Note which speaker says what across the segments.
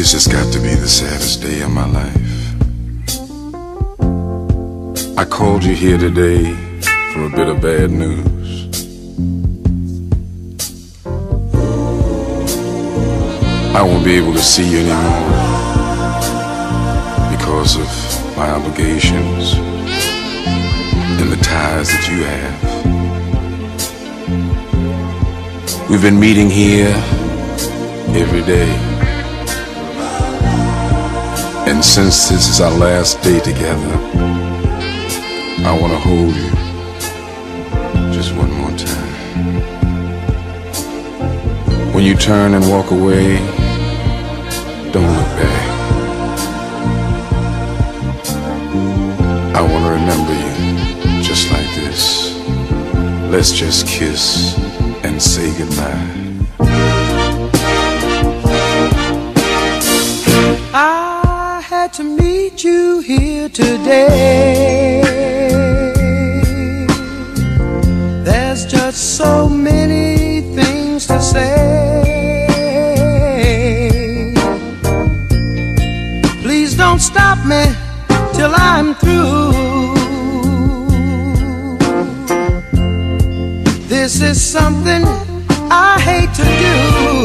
Speaker 1: This has got to be the saddest day of my life. I called you here today for a bit of bad news. I won't be able to see you anymore because of my obligations and the ties that you have. We've been meeting here every day, and since this is our last day together, I want to hold you just one more time. When you turn and walk away, don't look back. I want to remember you just like this. Let's just kiss and say goodbye.
Speaker 2: I had to meet you here today. There's just so many things to say. Please don't stop me till I'm through. This is something I hate to do.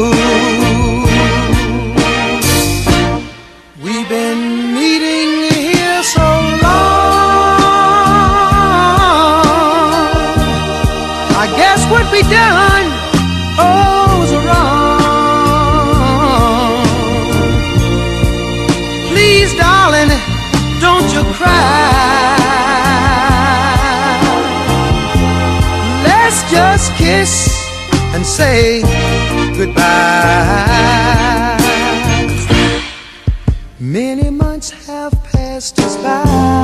Speaker 2: We've been meeting here so long, I guess what we done was wrong. Please, darling, don't you cry. Let's just kiss and say goodbye. Many months have passed us by.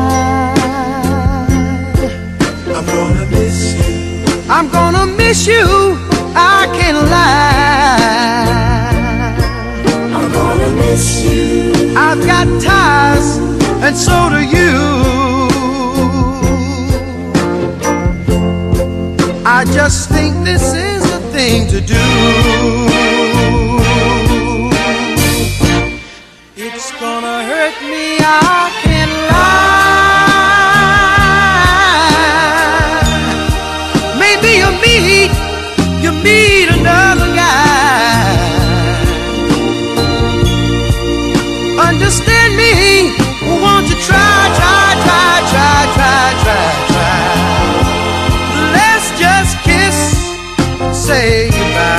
Speaker 2: I'm gonna miss you. I'm gonna miss you, I can't lie. I'm gonna miss you. I've got ties, and so do you. I just think this is the thing to do. It's gonna hurt me, I can't lie. Maybe you meet another guy. Understand me, won't you try. Let's just kiss, say goodbye.